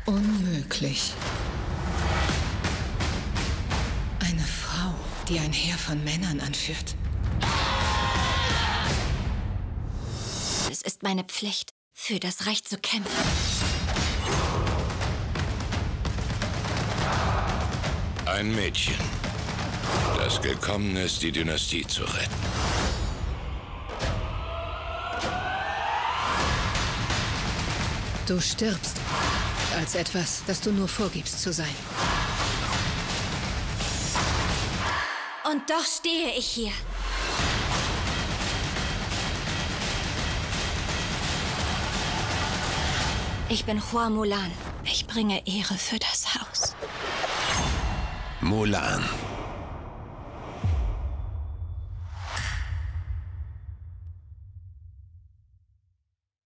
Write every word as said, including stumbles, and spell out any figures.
Unmöglich. Eine Frau, die ein Heer von Männern anführt. Es ist meine Pflicht, für das Recht zu kämpfen. Ein Mädchen, das gekommen ist, die Dynastie zu retten. Du stirbst als etwas, das du nur vorgibst zu sein. Und doch stehe ich hier. Ich bin Hua Mulan. Ich bringe Ehre für das Haus. Mulan.